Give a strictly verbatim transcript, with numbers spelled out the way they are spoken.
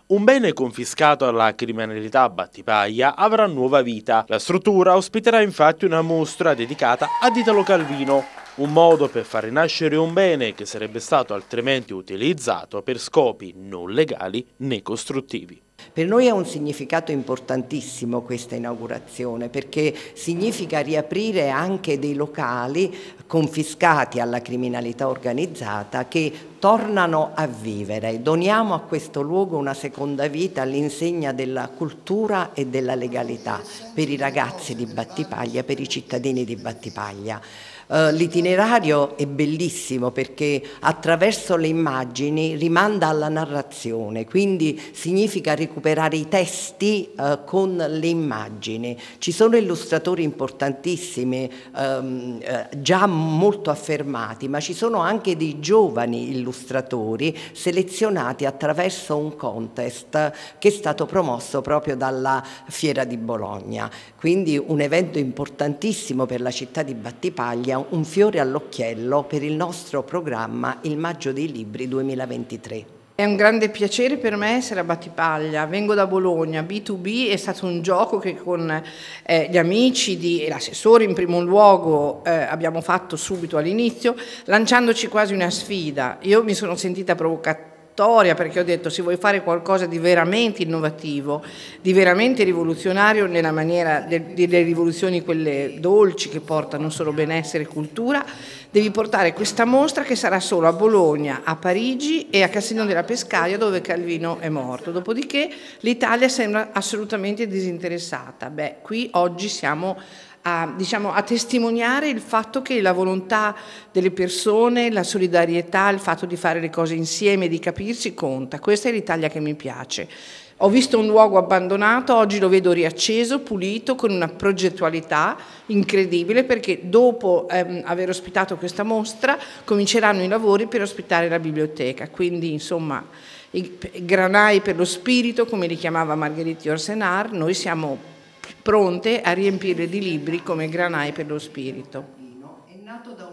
Un bene confiscato alla criminalità a Battipaglia avrà nuova vita. La struttura ospiterà infatti una mostra dedicata ad Italo Calvino, un modo per far rinascere un bene che sarebbe stato altrimenti utilizzato per scopi non legali né costruttivi. Per noi ha un significato importantissimo questa inaugurazione, perché significa riaprire anche dei locali confiscati alla criminalità organizzata che tornano a vivere. Doniamo a questo luogo una seconda vita all'insegna della cultura e della legalità per i ragazzi di Battipaglia, per i cittadini di Battipaglia. Uh, l'itinerario è bellissimo perché attraverso le immagini rimanda alla narrazione, quindi significa recuperare i testi uh, con le immagini. Ci sono illustratori importantissimi, um, uh, già molto affermati, ma ci sono anche dei giovani illustratori selezionati attraverso un contest che è stato promosso proprio dalla Fiera di Bologna. Quindi un evento importantissimo per la città di Battipaglia, un fiore all'occhiello per il nostro programma Il Maggio dei Libri duemilaventitré. È un grande piacere per me essere a Battipaglia, vengo da Bologna, B due B è stato un gioco che con eh, gli amici di, e l'assessore in primo luogo eh, abbiamo fatto subito all'inizio, lanciandoci quasi una sfida. Io mi sono sentita provocata perché ho detto se vuoi fare qualcosa di veramente innovativo, di veramente rivoluzionario nella maniera de, delle rivoluzioni quelle dolci che portano solo benessere e cultura, devi portare questa mostra che sarà solo a Bologna, a Parigi e a Castiglione della Pescaia dove Calvino è morto. Dopodiché l'Italia sembra assolutamente disinteressata. Beh, qui oggi siamo A, diciamo, a testimoniare il fatto che la volontà delle persone, la solidarietà, il fatto di fare le cose insieme, di capirsi conta. Questa è l'Italia che mi piace. Ho visto un luogo abbandonato, oggi lo vedo riacceso, pulito, con una progettualità incredibile perché dopo ehm, aver ospitato questa mostra cominceranno i lavori per ospitare la biblioteca. Quindi insomma i granai per lo spirito, come li chiamava Marguerite Yourcenar, noi siamo pronte a riempire di libri come granai per lo spirito.